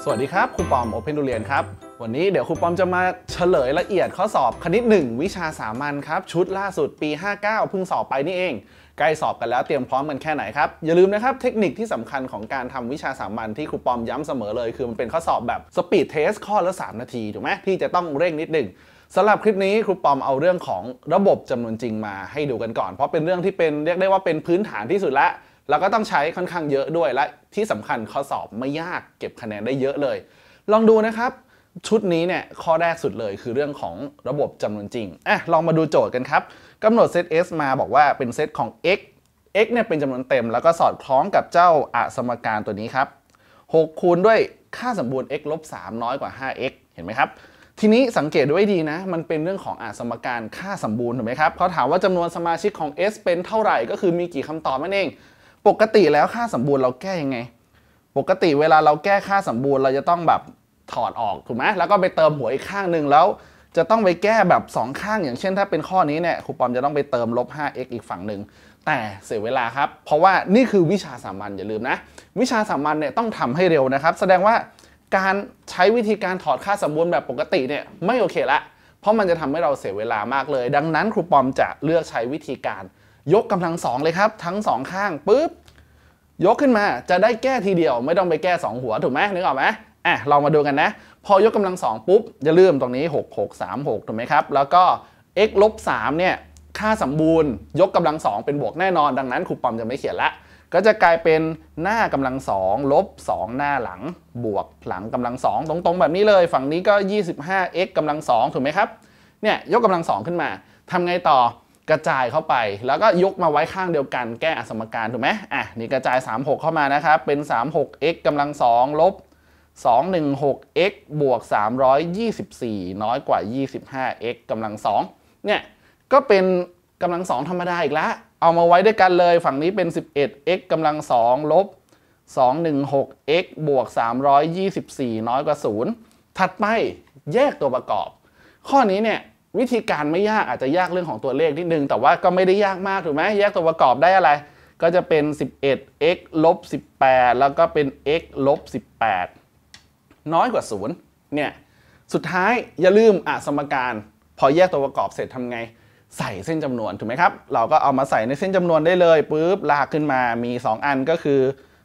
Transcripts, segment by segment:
สวัสดีครับครูปอมโอเพนดูเรียนครับวันนี้เดี๋ยวครูปอมจะมาเฉลยละเอียดข้อสอบคณิต1วิชาสามัญครับชุดล่าสุดปี59เพิ่งสอบไปนี่เองใกล้สอบกันแล้วเตรียมพร้อมกันแค่ไหนครับอย่าลืมนะครับเทคนิคที่สำคัญของการทำวิชาสามัญที่ครูปอมย้ำเสมอเลยคือมันเป็นข้อสอบแบบสปีดเทสข้อละ3 นาทีถูกไหมที่จะต้องเร่งนิดหนึ่งสำหรับคลิปนี้ครูปอมเอาเรื่องของระบบจำนวนจริงมาให้ดูกันก่อนเพราะเป็นเรื่องที่เป็นเรียกได้ว่าเป็นพื้นฐานที่สุดละแล้วก็ต้องใช้ค่อนข้างเยอะด้วยและที่สำคัญข้อสอบไม่ยากเก็บคะแนนได้เยอะเลยลองดูนะครับชุดนี้เนี่ยข้อแรกสุดเลยคือเรื่องของระบบจำนวนจริงลองมาดูโจทย์กันครับกำหนดเซต S มาบอกว่าเป็นเซตของ x เนี่ยเป็นจำนวนเต็มแล้วก็สอดคล้องกับเจ้าสมการตัวนี้ครับ6คูณด้วยค่าสมบูรณ์ x ลบ3น้อยกว่า 5x เห็นไหมครับทีนี้สังเกตด้วยดีนะมันเป็นเรื่องของสมการค่าสมบูรณ์ถูกไหมครับเขาถามว่าจำนวนสมาชิกของ S เป็นเท่าไหร่ก็คือมีกี่คำตอบนั่นเองปกติแล้วค่าสมบูรณ์เราแก้ยังไงปกติเวลาเราแก้ค่าสมบูรณ์เราจะต้องแบบถอดออกถูกไหมแล้วก็ไปเติมหัวอีกข้างหนึ่งแล้วจะต้องไปแก้แบบ2ข้างอย่างเช่นถ้าเป็นข้อนี้เนี่ยครูปอมจะต้องไปเติมลบ 5x อีกฝั่งหนึ่งแต่เสียเวลาครับเพราะว่านี่คือวิชาสามัญอย่าลืมนะวิชาสามัญเนี่ยต้องทำให้เร็วนะครับแสดงว่าการใช้วิธีการถอดค่าสมบูรณ์แบบปกติเนี่ยไม่โอเคละเพราะมันจะทำให้เราเสียเวลามากเลยดังนั้นครูปอมจะเลือกใช้วิธีการยกกำลังสองเลยครับทั้ง2ข้างปุ๊บยกขึ้นมาจะได้แก้ทีเดียวไม่ต้องไปแก้2หัวถูกไหมนึกออกไหมเรามาดูกันนะพอยกกำลัง2ปุ๊บอย่าลืมตรงนี้6 6 3 6ถูกไหมครับแล้วก็ x ลบ3เนี่ยค่าสมบูรณ์ยกกำลัง2เป็นบวกแน่นอนดังนั้นครูปอมจะไม่เขียนละก็จะกลายเป็นหน้ากำลัง2ลบ2หน้าหลังบวกหลังกำลัง2ตรงๆแบบนี้เลยฝั่งนี้ก็ 25x กำลัง2ถูกไหมครับเนี่ยยกกำลัง2ขึ้นมาทำไงต่อกระจายเข้าไปแล้วก็ยกมาไว้ข้างเดียวกันแก้สมการถูกไหมนี่กระจาย36เข้ามานะครับเป็น 36x กำลัง2ลบ216x บวก324น้อยกว่า 25x กำลัง2เนี่ยก็เป็นกำลัง2ธรรมดาอีกแล้วเอามาไว้ด้วยกันเลยฝั่งนี้เป็น 11x กำลัง2ลบ 216x บวก324น้อยกว่า0ถัดไปแยกตัวประกอบข้อนี้เนี่ยวิธีการไม่ยากอาจจะยากเรื่องของตัวเลขนิดนึงแต่ว่าก็ไม่ได้ยากมากถูกไหมแยกตัวประกอบได้อะไรก็จะเป็น 11x ลบ18แล้วก็เป็น x ลบ18น้อยกว่า0เนี่ยสุดท้ายอย่าลืมสมการพอแยกตัวประกอบเสร็จทำไงใส่เส้นจำนวนถูกไหมครับเราก็เอามาใส่ในเส้นจำนวนได้เลยปุ๊บลากขึ้นมามี2อันก็คือ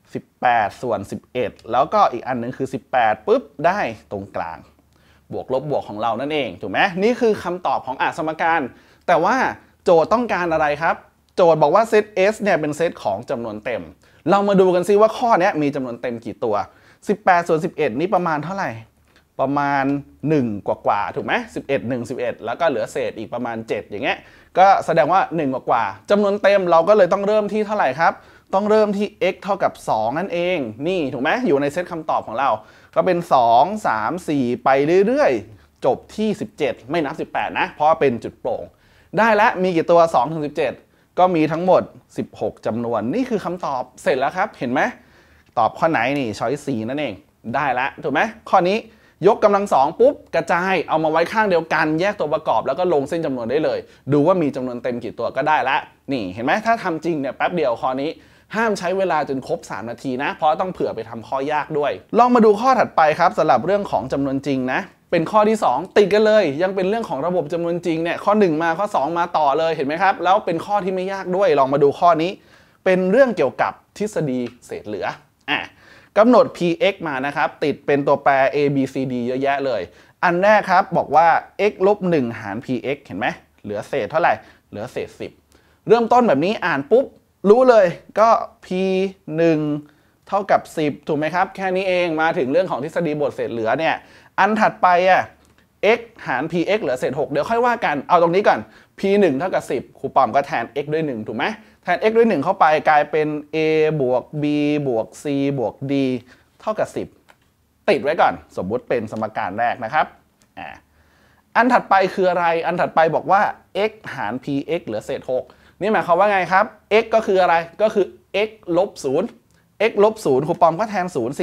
18ส่วน11แล้วก็อีกอันนึงคือ18ปุ๊บได้ตรงกลางบวกลบบวกของเรานั่นเองถูกไหมนี่คือคำตอบของสมการแต่ว่าโจทย์ต้องการอะไรครับโจทย์บอกว่าเซต S เนี่ยเป็นเซตของจำนวนเต็มเรามาดูกันซิว่าข้อนี้มีจำนวนเต็มกี่ตัว18ส่วน11นี่ประมาณเท่าไหร่ประมาณ1กว่าถูกไหม11 1 11แล้วก็เหลือเศษอีกประมาณ7อย่างเงี้ยก็แสดงว่า1กว่าจำนวนเต็มเราก็เลยต้องเริ่มที่เท่าไหร่ครับต้องเริ่มที่ x เท่ากับ2นั่นเองนี่ถูกไหมอยู่ในเซตคำตอบของเราก็เป็น2 3 4ไปเรื่อยๆจบที่17ไม่นับ18นะเพราะว่าเป็นจุดโปร่งได้แล้วมีกี่ตัว2ถึง17ก็มีทั้งหมด16จำนวนนี่คือคำตอบเสร็จแล้วครับเห็นไหมตอบข้อไหนนี่ช้อย C นั่นเองได้แล้วถูกไหมข้อนี้ยกกำลัง2ปุ๊บกระจายเอามาไว้ข้างเดียวกันแยกตัวประกอบแล้วก็ลงเส้นจำนวนได้เลยดูว่ามีจำนวนเต็มกี่ตัวก็ได้ละนี่เห็นไหมถ้าทำจริงเนี่ยแป๊บเดียวข้อนี้ห้ามใช้เวลาจนครบ3นาทีนะเพราะต้องเผื่อไปทำข้อยากด้วยลองมาดูข้อถัดไปครับสำหรับเรื่องของจำนวนจริงนะเป็นข้อที่2ติดกันเลยยังเป็นเรื่องของระบบจำนวนจริงเนี่ยข้อ1มาข้อ2มาต่อเลยเห็นไหมครับแล้วเป็นข้อที่ไม่ยากด้วยลองมาดูข้อนี้เป็นเรื่องเกี่ยวกับทฤษฎีเศษเหลือกำหนด px มานะครับติดเป็นตัวแปร a b c d เยอะแยะเลยอันแรกครับบอกว่า x ลบ1หาร px เห็นไหมเหลือเศษเท่าไหร่เหลือเศษ10เริ่มต้นแบบนี้อ่านปุ๊บรู้เลยก็ p 1เท่ากับ10ถูกไหมครับแค่นี้เองมาถึงเรื่องของทฤษฎีบทเศษเหลือเนี่ยอันถัดไปx หาร px เหลือเศษ6เดี๋ยวค่อยว่ากันเอาตรงนี้ก่อน p 1เท่ากับ10ครูปอมก็แทน x ด้วย1ถูกไหมแทน x ด้วย1เข้าไปกลายเป็น a บวก b บวก c บวก d เท่ากับ10ติดไว้ก่อนสมมุติเป็นสมการแรกนะครับอันถัดไปคืออะไรอันถัดไปบอกว่า x หาร px เหลือเศษ6นี่หมายความว่าไงครับ x ก็คืออะไรก็คือ x ลบ0 x ลบ0ครูปอมก็แทน0สิ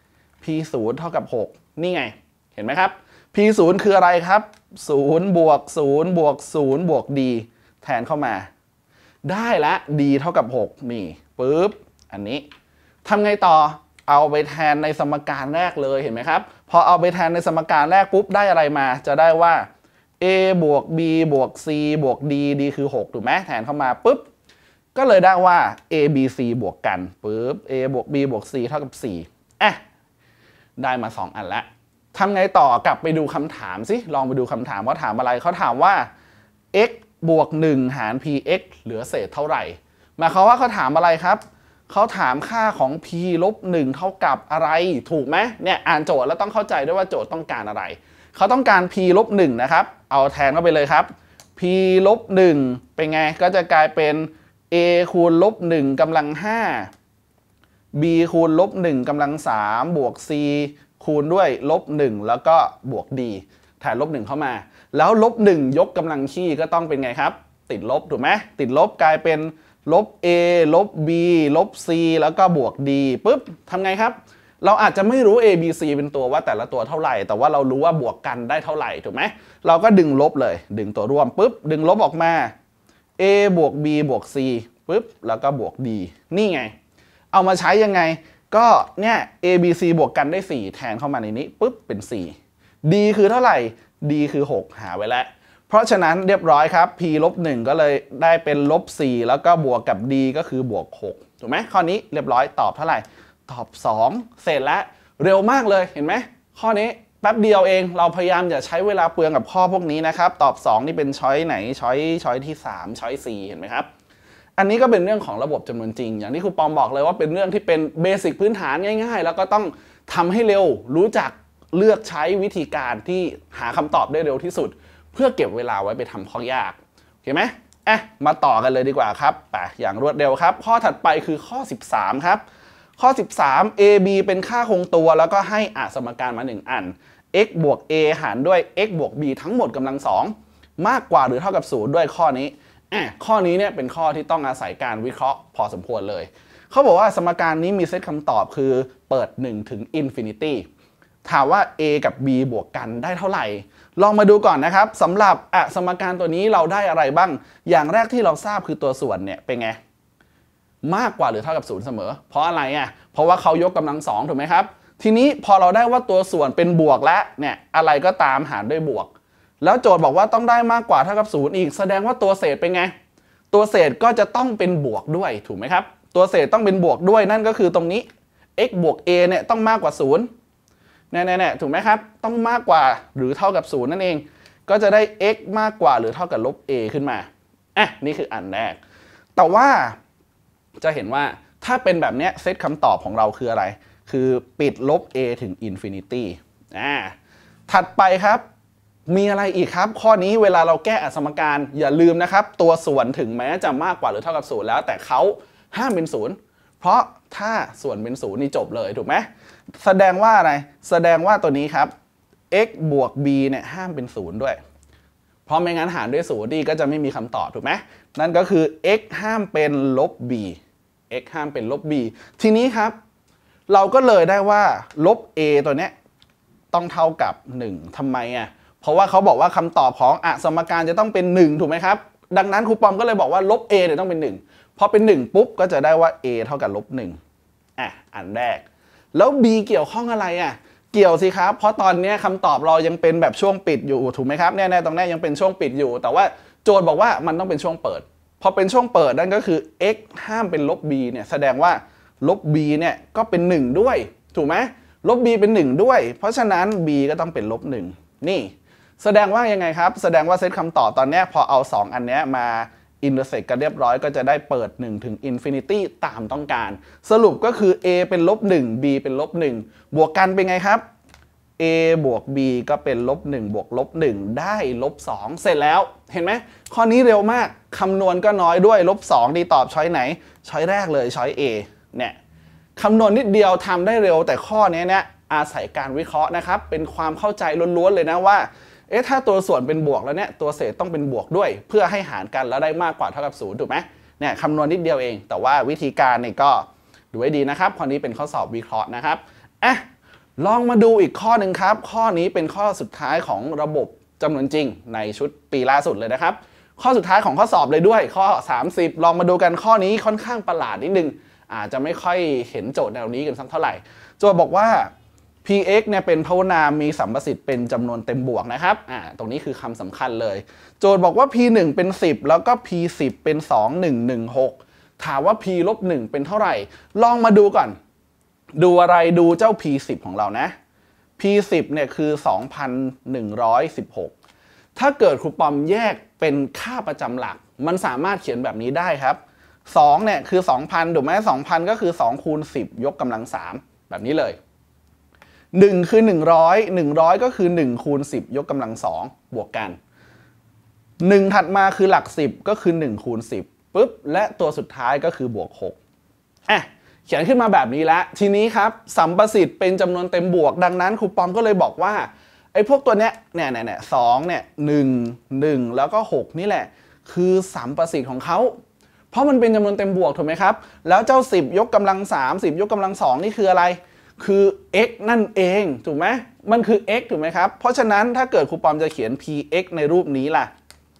p 0เท่ากับ6นี่ไงเห็นไหมครับ p 0คืออะไรครับ0บวก0บวก0บวก d แทนเข้ามาได้ละ d เท่ากับ6นี่ปึ๊บอันนี้ทำไงต่อเอาไปแทนในสมการแรกเลยเห็นไหมครับพอเอาไปแทนในสมการแรกปุ๊บได้อะไรมาจะได้ว่า a บวก b บวก c บวก d d คือ6ถูกไหมแทนเข้ามาปุ๊บก็เลยได้ว่า a b c บวกกันปุ๊บ a บวก b บวก c เท่ากับ4ได้มา2อันแล้วทำไงต่อกลับไปดูคำถามสิลองไปดูคำถามว่าถามอะไรเขาถามว่า x บวก1หาร px เหลือเศษเท่าไหร่หมายความว่าเขาถามอะไรครับเขาถามค่าของ p ลบ1เท่ากับอะไรถูกไหมเนี่ยอ่านโจทย์แล้วต้องเข้าใจด้วยว่าโจทย์ต้องการอะไรเขาต้องการ p ลบ1นะครับเอาแทนเข้าไปเลยครับ p ลบ1เป็นไงก็จะกลายเป็น a คูณลบ1กำลัง5 b คูณลบ1กำลัง3บวก c คูณด้วยลบ1แล้วก็บวก d แทนลบ1เข้ามาแล้วลบ1ยกกำลังคี่ก็ต้องเป็นไงครับติดลบถูกไหมติดลบกลายเป็นลบ a ลบ b ลบ c แล้วก็บวก d ปุ๊บทำไงครับเราอาจจะไม่รู้ a b c เป็นตัวว่าแต่ละตัวเท่าไหร่แต่ว่าเรารู้ว่าบวกกันได้เท่าไหร่ถูกไหมเราก็ดึงลบเลยดึงตัวร่วมปุ๊บดึงลบออกมา a บวก b บวก c ปุ๊บแล้วก็บวก d นี่ไงเอามาใช้ยังไงก็เนี่ย a b c บวกกันได้4แทนเข้ามาในนี้ปุ๊บเป็น4 d คือเท่าไหร่ d คือ6หาไว้แล้วเพราะฉะนั้นเรียบร้อยครับ p ลบ1ก็เลยได้เป็นลบ4แล้วก็บวกกับ d ก็คือบวก6ถูกไหมข้อนี้เรียบร้อยตอบเท่าไหร่ตอบ2เสร็จแล้วเร็วมากเลยเห็นไหมข้อนี้แป๊บเดียวเองเราพยายามอย่าใช้เวลาเปลืองกับข้อพวกนี้นะครับตอบ2นี่เป็นช้อยไหนช้อยที่3ช้อย4เห็นไหมครับอันนี้ก็เป็นเรื่องของระบบจำนวนจริงอย่างที่ครูปอมบอกเลยว่าเป็นเรื่องที่เป็นเบสิกพื้นฐานง่ายๆแล้วก็ต้องทำให้เร็วรู้จักเลือกใช้วิธีการที่หาคำตอบได้เร็วที่สุดเพื่อเก็บเวลาไว้ไปทำข้อยากโอเคไหมมาต่อกันเลยดีกว่าครับไปอย่างรวดเร็วครับข้อถัดไปคือข้อ13ครับข้อ13 a b เป็นค่าคงตัวแล้วก็ให้สมการมา1อัน x บวก a หารด้วย x บวก b ทั้งหมดกำลัง2มากกว่าหรือเท่ากับ0ด้วยข้อนี้ข้อนี้เนี่ยเป็นข้อที่ต้องอาศัยการวิเคราะห์พอสมควรเลยเขาบอกว่าสมการนี้มีเซตคำตอบคือเปิด1ถึงอินฟินิตี้ถามว่า a กับ b บวกกันได้เท่าไหร่ลองมาดูก่อนนะครับสำหรับสมการตัวนี้เราได้อะไรบ้างอย่างแรกที่เราทราบคือตัวส่วนเนี่ยเป็นไงมากกว่าหรือเท่ากับ0เสมอเพราะอะไรเพราะว่าเขายกกำลัง2ถูกไหมครับทีนี้พอเราได้ว่าตัวส่วนเป็นบวกแล้วเนี่ยอะไรก็ตามหารด้วยบวกแล้วโจทย์บอกว่าต้องได้มากกว่าเท่ากับ0อีกแสดงว่าตัวเศษเป็นไงตัวเศษก็จะต้องเป็นบวกด้วยถูกไหมครับตัวเศษต้องเป็นบวกด้วยนั่นก็คือตรงนี้ x บวก a เนี่ยต้องมากกว่า0แน่ๆถูกไหมครับต้องมากกว่าหรือเท่ากับ0นั่นเองก็จะได้ x มากกว่าหรือเท่ากับลบ a ขึ้นมานี่คืออันแรกแต่ว่าจะเห็นว่าถ้าเป็นแบบนี้เซตคำตอบของเราคืออะไรคือปิดลบ a ถึงอินฟินิตี้ถัดไปครับมีอะไรอีกครับข้อนี้เวลาเราแก้สมการอย่าลืมนะครับตัวส่วนถึงแม้จะมากกว่าหรือเท่ากับ0แล้วแต่เขาห้ามเป็น0เพราะถ้าส่วนเป็น0นี่จบเลยถูกไหมแสดงว่าอะไรแสดงว่าตัวนี้ครับ x บวก b เนี่ยห้ามเป็น0ด้วยเพราะไม่งั้นหารด้วย0ดีก็จะไม่มีคำตอบถูกไหมนั่นก็คือ x ห้ามเป็นลบ b x ห้ามเป็นลบ b ทีนี้ครับเราก็เลยได้ว่าลบ a ตัวเนี้ยต้องเท่ากับ1ทำไมเพราะว่าเขาบอกว่าคำตอบของสมการจะต้องเป็น1ถูกไหมครับดังนั้นครูปอมก็เลยบอกว่าลบ a เนี่ยต้องเป็น1พอเป็น1ปุ๊บก็จะได้ว่า a เท่ากับลบ1อันแรกแล้ว b เกี่ยวข้องอะไรเกี่ยวสิครับเพราะตอนนี้คำตอบเรายังเป็นแบบช่วงปิดอยู่ถูกไหมครับแน่ๆตรงนี้ยังเป็นช่วงปิดอยู่แต่ว่าโจทย์บอกว่ามันต้องเป็นช่วงเปิดพอเป็นช่วงเปิดนั่นก็คือ x ห้ามเป็นลบ b เนี่ยแสดงว่าลบ b เนี่ยก็เป็น1ด้วยถูกไหมลบ b เป็น1ด้วยเพราะฉะนั้น b ก็ต้องเป็นลบ1นี่แสดงว่ายังไงครับแสดงว่าเซตคำตอบตอนนี้พอเอา2อันนี้มาอินเตอร์เซกกันเรียบร้อยก็จะได้เปิด1ถึงอินฟินิตี้ตามต้องการสรุปก็คือ a เป็นลบ1 b เป็นลบ1บวกกันเป็นไงครับ a บวก b ก็เป็นลบ1บวกลบ1ได้ลบ2เสร็จแล้วเห็นไหมข้อนี้เร็วมากคำนวณก็น้อยด้วยลบ2ดีตอบช้อยไหนช้อยแรกเลยช้อย a เนี่ยคำนวณนิดเดียวทำได้เร็วแต่ข้อนี้เนี่ยอาศัยการวิเคราะห์นะครับเป็นความเข้าใจล้วนๆเลยนะว่าถ้าตัวส่วนเป็นบวกแล้วเนี่ยตัวเศษต้องเป็นบวกด้วยเพื่อให้หารกันแล้วได้มากกว่าเท่ากับ0ถูกไหมเนี่ยคำนวณนิดเดียวเองแต่ว่าวิธีการนี่ก็ดูให้ดีนะครับข้อนี้เป็นข้อสอบวิเคราะห์นะครับลองมาดูอีกข้อหนึ่งครับข้อนี้เป็นข้อสุดท้ายของระบบจำนวนจริงในชุดปีล่าสุดเลยนะครับข้อสุดท้ายของข้อสอบเลยด้วยข้อ30ลองมาดูกันข้อนี้ค่อนข้างประหลาดนิดนึงอาจจะไม่ค่อยเห็นโจทย์แนวนี้กันสักเท่าไหร่โจทย์บอกว่า px เนี่ยเป็นพหุนามมีสัมประสิทธิ์เป็นจำนวนเต็มบวกนะครับตรงนี้คือคำสำคัญเลยโจทย์บอกว่า p1 เป็น10แล้วก็ p10 เป็น2116ถามว่า p ลบ1เป็นเท่าไหร่ลองมาดูก่อนดูอะไรดูเจ้า p10 ของเรานะ p10 เนี่ยคือ2116ถ้าเกิดครูปอมแยกเป็นค่าประจำหลักมันสามารถเขียนแบบนี้ได้ครับ2เนี่ยคือ 2,000 ถูกไหม 2,000 ก็คือ2คูณ10ยกกำลัง3แบบนี้เลย1คือ100ก็คือ1คูณ10ยกกำลัง2บวกกัน1ถัดมาคือหลัก10ก็คือ1คูณ10ปุ๊บและตัวสุดท้ายก็คือบวก6เขียนขึ้นมาแบบนี้แล้วทีนี้ครับสัมประสิทธิ์เป็นจำนวนเต็มบวกดังนั้นครูปอมก็เลยบอกว่าไอ้พวกตัวเนี้ยเนี่ย2เนี่ย1แล้วก็6นี่แหละคือสัมประสิทธิ์ของเขาเพราะมันเป็นจำนวนเต็มบวกถูกไหมครับแล้วเจ้า10ยกกำลัง3 10ยกกำลัง2นี่คืออะไรคือ x นั่นเองถูกไหมมันคือ x ถูกไหมครับเพราะฉะนั้นถ้าเกิดครูปอมจะเขียน px ในรูปนี้ล่ะ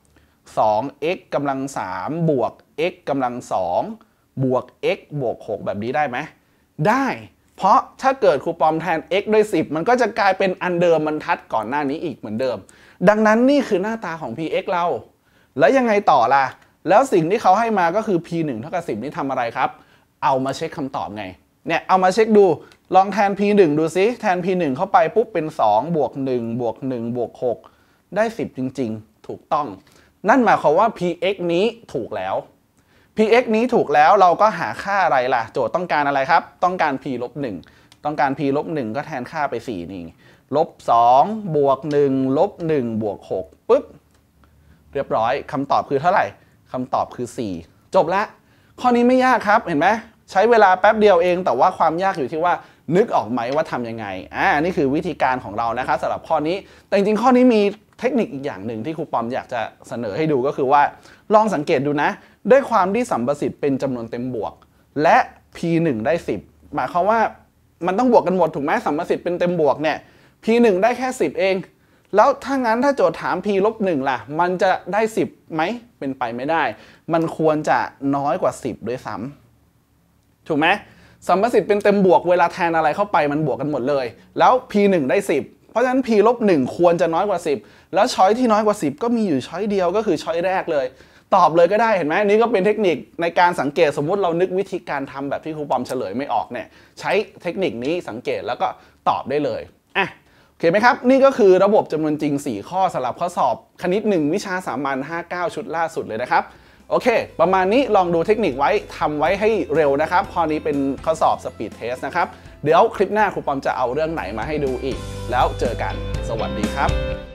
2x กำลัง3บวก x กำลัง2บวก x บวก6แบบนี้ได้ไหมได้เพราะถ้าเกิดครูปอมแทน x ด้วย10มันก็จะกลายเป็นอันเดิมบรรทัดก่อนหน้านี้อีกเหมือนเดิมดังนั้นนี่คือหน้าตาของ px เราแล้วยังไงต่อล่ะแล้วสิ่งที่เขาให้มาก็คือ p1 เท่ากับ10นี่ทำอะไรครับเอามาเช็คคำตอบไงเนี่ยเอามาเช็คดูลองแทน p1 ดูซิแทน p1 เข้าไปปุ๊บเป็น2บวก1บวก1บวก6ได้10จริงๆถูกต้องนั่นหมายความว่า px นี้ถูกแล้ว px นี้ถูกแล้วเราก็หาค่าอะไรล่ะโจทย์ต้องการอะไรครับต้องการ p ลบ1ต้องการ p ลบ1ก็แทนค่าไป4นี่ลบ2บวก1ลบ1บวก6ปุ๊บเรียบร้อยคำตอบคือเท่าไหร่คำตอบคือ4จบละข้อนี้ไม่ยากครับเห็นไหมใช้เวลาแป๊บเดียวเองแต่ว่าความยากอยู่ที่ว่านึกออกไหมว่าทำยังไงนี่คือวิธีการของเรานะครับสำหรับข้อนี้แต่จริงๆข้อนี้มีเทคนิคอีกอย่างหนึ่งที่ครูปอมอยากจะเสนอให้ดูก็คือว่าลองสังเกตดูนะด้วยความที่สัมประสิทธิ์เป็นจำนวนเต็มบวกและ p1 ได้10หมายความว่ามันต้องบวกกันหมดถูกไหมสัมประสิทธิ์เป็นเต็มบวกเนี่ย p1 ได้แค่10เองแล้วถ้างั้นถ้าโจทย์ถาม p ลบ1ล่ะมันจะได้10ไหมเป็นไปไม่ได้มันควรจะน้อยกว่า10ด้วยซ้ำถูกไหมสัมประสิทธิ์เป็นเต็มบวกเวลาแทนอะไรเข้าไปมันบวกกันหมดเลยแล้ว p1 ได้10เพราะฉะนั้น p ลบ1ควรจะน้อยกว่า10แล้วช้อยที่น้อยกว่า10ก็มีอยู่ช้อยเดียวก็คือช้อยแรกเลยตอบเลยก็ได้เห็นไหมนี่ก็เป็นเทคนิคในการสังเกตสมมุติเรานึกวิธีการทำแบบที่ครูปอมเฉลยไม่ออกเนี่ยใช้เทคนิคนี้สังเกตแล้วก็ตอบได้เลยโอเคไหมครับนี่ก็คือระบบจำนวนจริง4ข้อสำหรับข้อสอบคณิต1วิชาสามัญ59ชุดล่าสุดเลยนะครับโอเคประมาณนี้ลองดูเทคนิคไว้ทำไว้ให้เร็วนะครับข้อนี้เป็นข้อสอบสปีดเทสนะครับเดี๋ยวคลิปหน้าครูปอมจะเอาเรื่องไหนมาให้ดูอีกแล้วเจอกันสวัสดีครับ